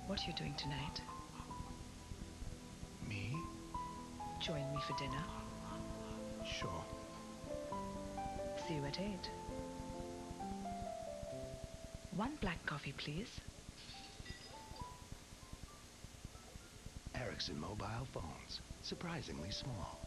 What are you doing tonight? Me? Join me for dinner. Sure. See you at 8. One black coffee, please. Ericsson mobile phones. Surprisingly small.